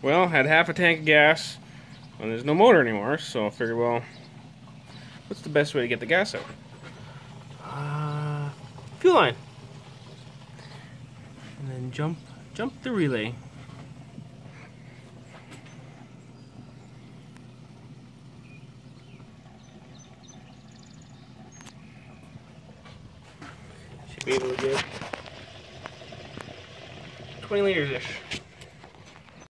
Well, had half a tank of gas, and there's no motor anymore, so I figured, well, what's the best way to get the gas out? Fuel line. And then jump the relay. Should be able to get 20 liters-ish.